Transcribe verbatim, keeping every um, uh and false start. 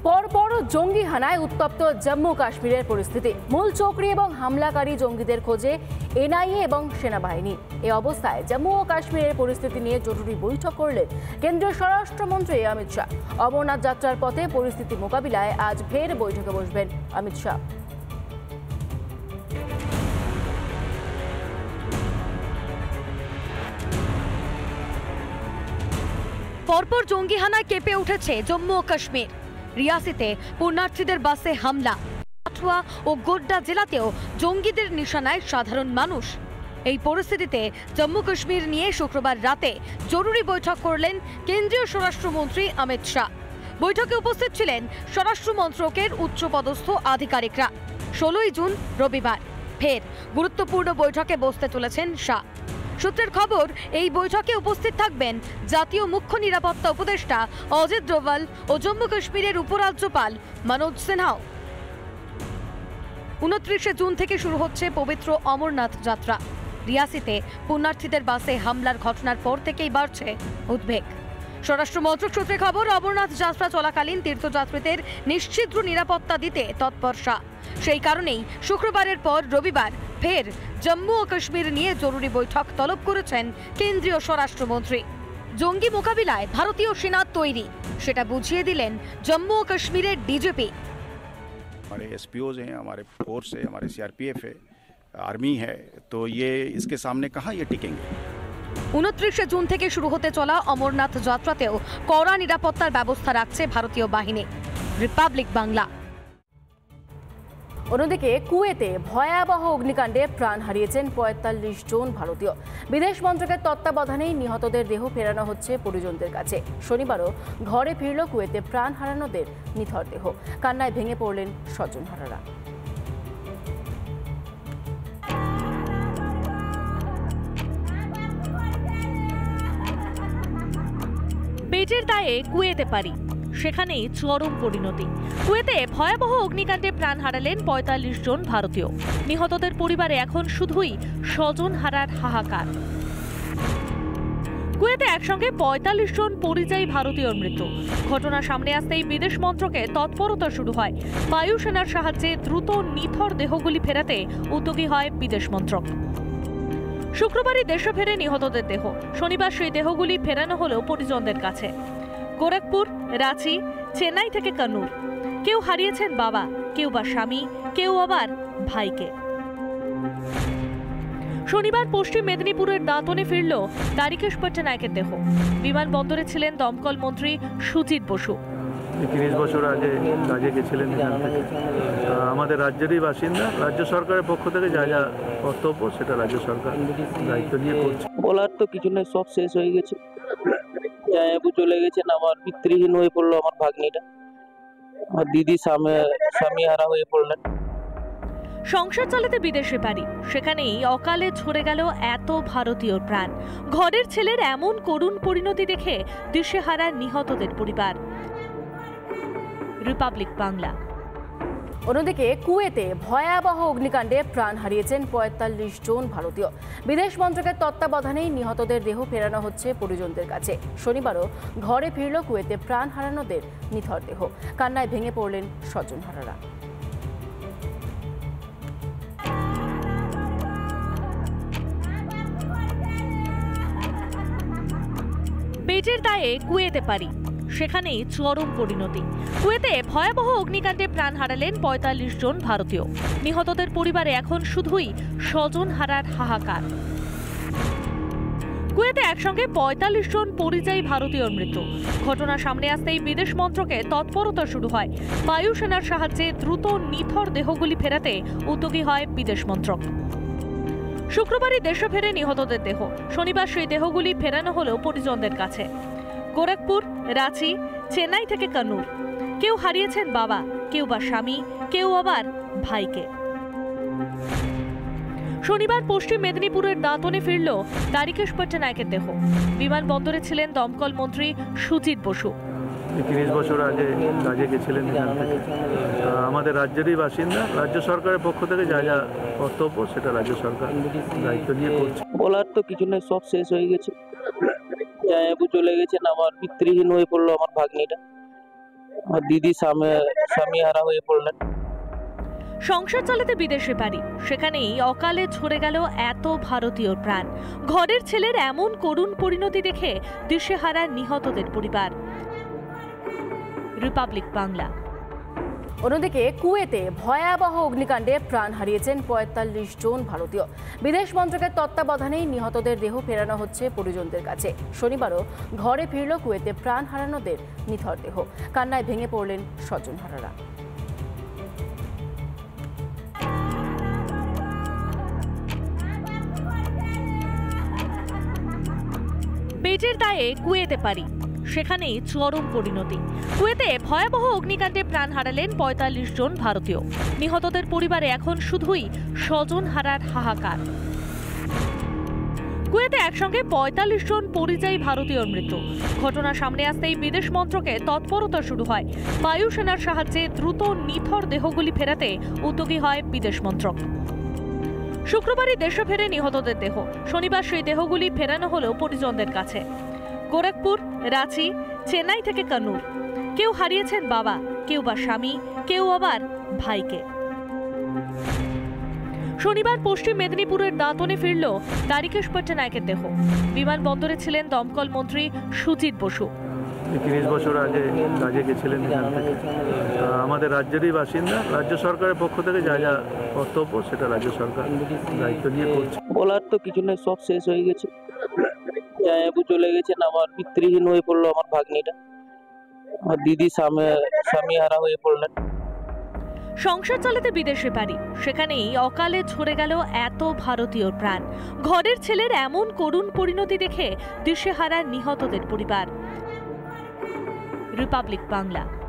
পরপর জঙ্গি হানায় উত্তপ্ত জম্মু কাশ্মীরের পরিস্থিতি। মূল চক্রী এবং হামলাকারী জঙ্গিদের খোঁজে এনআইএ এবং সেনাবাহিনী। এই অবস্থায় জম্মু ও কাশ্মীরের পরিস্থিতি নিয়ে জরুরি বৈঠক করলেন কেন্দ্রীয় স্বরাষ্ট্রমন্ত্রী অমিত শাহ। অমরনাথ যাত্রার পথে পরিস্থিতি মোকাবিলায় আজ ফের বৈঠকে বসবেন অমিত শাহ। পরপর জঙ্গি হানায় কেঁপে উঠেছে জম্মু ও কাশ্মীর। রিয়াসিতে পুণ্যার্থীদের বাসে হামলা, কাঠুয়া ও গোড্ডা জেলাতেও জঙ্গিদের নিশানায় সাধারণ মানুষ। এই পরিস্থিতিতে জম্মু কাশ্মীর নিয়ে শুক্রবার রাতে জরুরি বৈঠক করলেন কেন্দ্রীয় স্বরাষ্ট্রমন্ত্রী অমিত শাহ। বৈঠকে উপস্থিত ছিলেন স্বরাষ্ট্র মন্ত্রকের উচ্চপদস্থ আধিকারিকরা। ষোলোই জুন রবিবার ফের গুরুত্বপূর্ণ বৈঠকে বসতে চলেছেন শাহ। সূত্রের খবর, এই বৈঠকে উপস্থিত থাকবেন জাতীয় মুখ্য নিরাপত্তা উপদেষ্টা অজিত ডোভাল ও জম্মু কাশ্মীরের উপরাজ্যপাল মনোজ সিনহাও। উনত্রিশে জুন থেকে শুরু হচ্ছে পবিত্র অমরনাথ যাত্রা। রিয়াসিতে পুণ্যার্থীদের বাসে হামলার ঘটনার পর থেকেই বাড়ছে উদ্বেগ। স্বরাষ্ট্র মন্ত্রক সূত্রে খবর, অমরনাথ যাত্রা চলাকালীন তীর্থযাত্রীদের নিশ্চিদ্র নিরাপত্তা দিতে তৎপর শাহ। সেই কারণেই শুক্রবারের পর রবিবার ফের জম্মু ও কাশ্মীর নিয়ে জরুরি বৈঠক তলব করেছেন কেন্দ্রীয় স্বরাষ্ট্রমন্ত্রী। জঙ্গি মোকাবিলায় ভারতীয় সেনা তৈরি, সেটা বুঝিয়ে দিলেন জম্মু ও কাশ্মীরের ডিজিপি। हमारे एसपीओज हैं, हमारे फोर्स है, हमारे सीआरपीएफ है, आर्मी है, तो ये इसके सामने कहाँ ये टिकेंगे। উনত্রিশে জুন থেকে শুরু হতে চলা অমরনাথ যাত্রাতেও কড়া নিরাপত্তার ব্যবস্থা রাখছে ভারতীয় বাহিনী। রিপাবলিক বাংলা। অন্যদিকে কুয়েতে ভয়াবহ অগ্নিকাণ্ডে প্রাণ হারিয়েছেন পঁয়তাল্লিশ জন ভারতীয়। বিদেশ মন্ত্রকের তত্ত্বাবধানেই নিহতদের দেহ ফেরানো হচ্ছে পরিজনদের কাছে। শনিবারও ঘরে ফিরল কুয়েতে প্রাণ হারানোদের নিথর দেহ। কান্নায় ভেঙে পড়লেন স্বজনহারারা। পেটের দায়ে কুয়েতে পারি, সেখানেই চরম পরিণতি। কুয়েতে ভয়াবহ অগ্নিকাণ্ডে প্রাণ হারালেন পঁয়তাল্লিশ জন ভারতীয়। নিহতদের পরিবারে এখন শুধুই স্বজন হারার হাহাকার। কুয়েতে একসঙ্গে পঁয়তাল্লিশ জন পরিযায়ী ভারতীয়র মৃত্যু। ঘটনা সামনে আসতেই বিদেশ মন্ত্রকে তৎপরতা শুরু হয়। বায়ুসেনার সাহায্যে দ্রুত নিথর দেহগুলি ফেরাতে উদ্যোগী হয় বিদেশ মন্ত্রক। শুক্রবারই দেশে ফেরে নিহতদের দেহ। শনিবার সেই দেহগুলি ফেরানো হলো পরিজনদের কাছে। গোরখপুর, রাঁচি, চেন্নাই থেকে কান্নুর। কেউ হারিয়েছেন বাবা, কেউ বা স্বামী, কেউ আবার ভাইকে। শনিবার পশ্চিম মেদিনীপুরের দাঁতনে ফিরল তারিকেশ পট্টনায়কের দেহ। বিমানবন্দরে ছিলেন দমকল মন্ত্রী সুজিত বসু। তিরিশ বছর আগে কাজে গেছিলেন এখান থেকে। আমাদের রাজ্যেরই বাসিন্দা। রাজ্য সরকারের পক্ষ থেকে যা যা কর্তব্য সেটা রাজ্য সরকার দায়িত্ব নিয়ে করছে। বলার তো কিছু নেই, সব শেষ হয়ে গেছে। জায়াবু চলে গেছেন, আমার পিতৃহীন হয়ে পড়লো আমার ভাগ্নিটা। আমার দিদি স্বামী স্বামী হারা হয়ে পড়লেন। সংসার চালাতে বিদেশে পারি, সেখানেই অকালে ঝরে গেল এত ভারতীয় প্রাণ। ঘরের ছেলের এমন করুণ পরিণতি দেখে দিশেহারা নিহতদের পরিবার। রিপাবলিক বাংলা। অন্যদিকে কুয়েতে ভয়াবহ অগ্নিকাণ্ডে প্রাণ হারিয়েছেন পঁয়তাল্লিশ জন ভারতীয়। বিদেশ মন্ত্রকের তত্ত্বাবধানেই নিহতদের দেহ ফেরানো হচ্ছে পরিজনদের কাছে। শনিবারও ঘরে ফিরল কুয়েতে প্রাণ হারানোদের নিথর দেহ। কান্নায় ভেঙে পড়লেন স্বজনহারারা। পেটের দায়ে কুয়েতে পারি, সেখানেই চরম পরিণতি। কুয়েতে ভয়াবহ অগ্নিকাণ্ডে প্রাণ হারালেন পঁয়তাল্লিশ জন ভারতীয়। নিহতদের পরিবারে এখন শুধুই স্বজন হারার হাহাকার। কুয়েতে একসঙ্গে পঁয়তাল্লিশ জন পরিযায়ী ভারতীয়র মৃত্যু। ঘটনা সামনে আসতেই বিদেশ মন্ত্রকে তৎপরতা শুরু হয়। বায়ুসেনার সাহায্যে দ্রুত নিথর দেহগুলি ফেরাতে উদ্যোগী হয় বিদেশ মন্ত্রক। শুক্রবারই দেশে ফেরে নিহতদের দেহ। শনিবার সেই দেহগুলি ফেরানো হলো পরিজনদের কাছে। গোরখপুর, রাঁচি, চেন্নাই থেকে কান্নুর। কেউ হারিয়েছেন বাবা, কেউ বা স্বামী, কেউ আবার ভাইকে। শনিবার পশ্চিম মেদিনীপুরের দাঁতনে ফিরল তারিকেশ পট্টনায়কের দেহ। বিমানবন্দরে ছিলেন দমকল মন্ত্রী সুজিত বসু। তিরিশ বছর আগে কাজে গেছিলেন এখান থেকে। আমাদের রাজ্যেরই বাসিন্দা। রাজ্য সরকারের পক্ষ থেকে যা যা কর্তব্য সেটা রাজ্য সরকার দায়িত্ব নিয়ে করছে। বলার তো কিছু নেই, সব শেষ হয়ে গেছে। জায়াবু চলে গেছেন, আমার পিতৃহীন হয়ে পড়লো আমার ভাগ্নিটা। আমার দিদি স্বামী স্বামী হারা হয়ে পড়লেন। সংসার চালাতে বিদেশে পারি, সেখানেই অকালে ঝরে গেল এত ভারতীয় প্রাণ। ঘরের ছেলের এমন করুণ পরিণতি দেখে দিশেহারা নিহতদের পরিবার। রিপাবলিক বাংলা। অন্যদিকে কুয়েতে ভয়াবহ অগ্নিকাণ্ডে প্রাণ হারিয়েছেন পঁয়তাল্লিশ জন ভারতীয়। বিদেশ মন্ত্রকের তত্ত্বাবধানেই নিহতদের দেহ ফেরানো হচ্ছে পরিজনদের কাছে। শনিবারও ঘরে ফিরল কুয়েতে প্রাণ হারানোদের নিথর দেহ। কান্নায় ভেঙে পড়লেন স্বজনহারারা। পেটের দায়ে কুয়েতে পারি, সেখানেই চরম পরিণতি। কুয়েতে ভয়াবহ অগ্নিকাণ্ডে প্রাণ হারালেন পঁয়তাল্লিশ জন ভারতীয়। নিহতদের পরিবারে এখন শুধুই স্বজন হারার হাহাকার। কুয়েতে একসঙ্গে পঁয়তাল্লিশ জন পরিযায়ী ভারতীয়র মৃত্যু। ঘটনা সামনে আসতেই বিদেশ মন্ত্রকে তৎপরতা শুরু হয়। বায়ুসেনার সাহায্যে দ্রুত নিথর দেহগুলি ফেরাতে উদ্যোগী হয় বিদেশ মন্ত্রক। শুক্রবারই দেশে ফেরে নিহতদের দেহ। শনিবার সেই দেহগুলি ফেরানো হলো পরিজনদের কাছে। গোরখপুর, রাঁচি, চেন্নাই থেকে কান্নুর। কেউ হারিয়েছেন বাবা, কেউ বা স্বামী, কেউ আবার ভাইকে। শনিবার পশ্চিম মেদিনীপুরের দাঁতনে ফিরল দ্বারিকেশ পট্টনায়কের দেহ। বিমানবন্দরে ছিলেন দমকল মন্ত্রী সুজিত বসু। তিরিশ বছর আগে কাজে গেছিলেন এখান থেকে। আমাদের রাজ্যেরই বাসিন্দা। রাজ্য সরকারের পক্ষ থেকে যা যা কর্তব্য সেটা রাজ্য সরকার দায়িত্ব নিয়ে করছে। বলার তো কিছু নেই, সব শেষ হয়ে গেছে। জামাইবাবু চলে গেছেন, আমার পিতৃহীন হয়ে পড়লো আমার ভাগ্নিটা। আমার দিদি স্বামী স্বামী হারা হয়ে পড়লেন। সংসার চালাতে বিদেশে পারি, সেখানেই অকালে ঝরে গেল এত ভারতীয় প্রাণ। ঘরের ছেলের এমন করুণ পরিণতি দেখে দিশেহারা নিহতদের পরিবার। রিপাবলিক বাংলা।